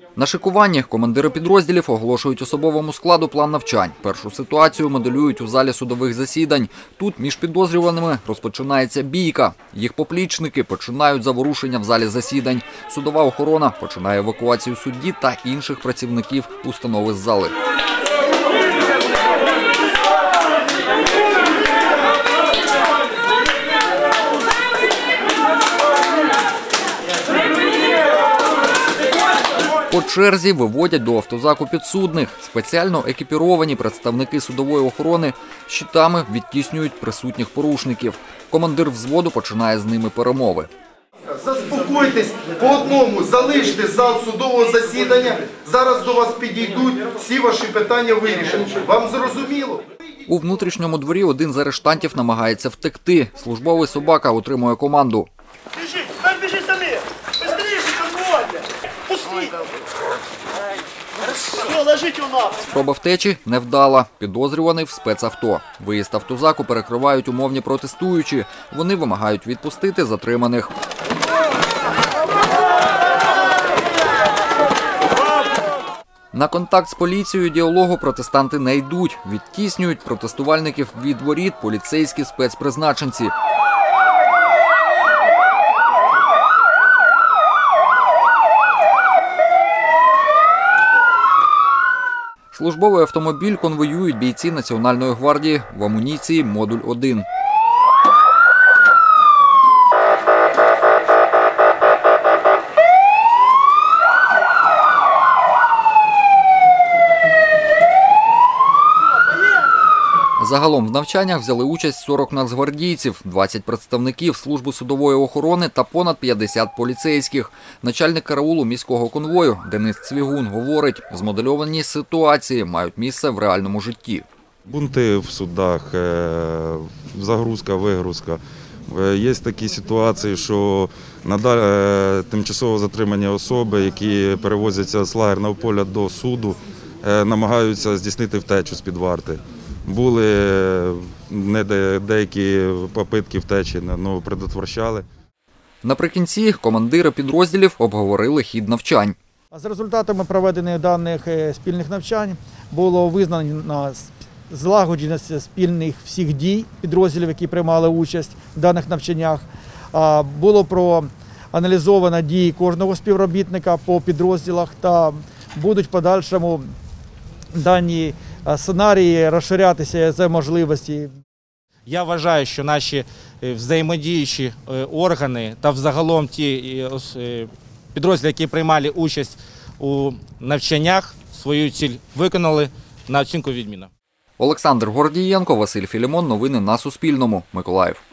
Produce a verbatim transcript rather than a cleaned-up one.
На шикуванні командири підрозділів оголошують особовому складу план навчань. Першу ситуацію моделюють у залі судових засідань. Тут між підозрюваними розпочинається бійка. Їх поплічники починають заворушення в залі засідань. Судова охорона починає евакуацію судді та інших працівників установи з зали. По черзі виводять до автозаку підсудних. Спеціально екіпіровані представники судової охорони щитами відтіснюють присутніх порушників. Командир взводу починає з ними перемови. Заспокойтесь по одному, залиште зал судового засідання. Зараз до вас підійдуть, всі ваші питання вирішать. Вам зрозуміло? У внутрішньому дворі один з арештантів намагається втекти. Службовий собака отримує команду. Біжи, так біжи самі! Быстріше, конвойте! Пустіть! Все, ложіть у нас! Спроба втечі невдала. Підозрюваний в спецавто. Виїзд автозаку перекривають умовні протестуючі. Вони вимагають відпустити затриманих. На контакт з поліцією діалогу протестанти не йдуть. Відтіснюють протестувальників від воріт поліцейські спецпризначенці. Службовий автомобіль конвоюють бійці Національної гвардії в амуніції модуль один. Загалом в навчаннях взяли участь сорок нацгвардійців, двадцять представників служби судової охорони та понад п'ятдесят поліцейських. Начальник караулу міського конвою Денис Цвігун говорить, змодельовані ситуації мають місце в реальному житті. Бунти в судах, загрузка, вигрузка. Є такі ситуації, що тимчасово затримані особи, які перевозяться з лагерного поля до суду, намагаються здійснити втечу з-під варти. Були деякі попитки втечі, але предотвращали. Наприкінці командири підрозділів обговорили хід навчань. За результатами проведених даних спільних навчань було визнано злагодженість спільних всіх дій підрозділів, які приймали участь в даних навчаннях. Було проаналізовано дії кожного співробітника по підрозділах та будуть в подальшому дані сценарії розширятися за можливості. Я вважаю, що наші взаємодіючі органи та взагалом ті підрозділи, які приймали участь у навчаннях, свою ціль виконали, на оцінку відмінно. Олександр Гордієнко, Василь Філімон. Новини на Суспільному. Миколаїв.